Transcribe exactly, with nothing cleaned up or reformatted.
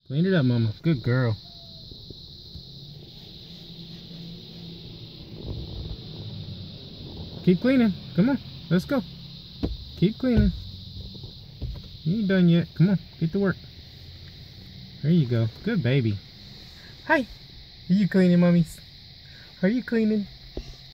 Clean it up, mama. Good girl. Keep cleaning. Come on. Let's go. Keep cleaning. You ain't done yet. Come on. Get to work. There you go. Good baby. Hi. Are you cleaning, mummies? Are you cleaning?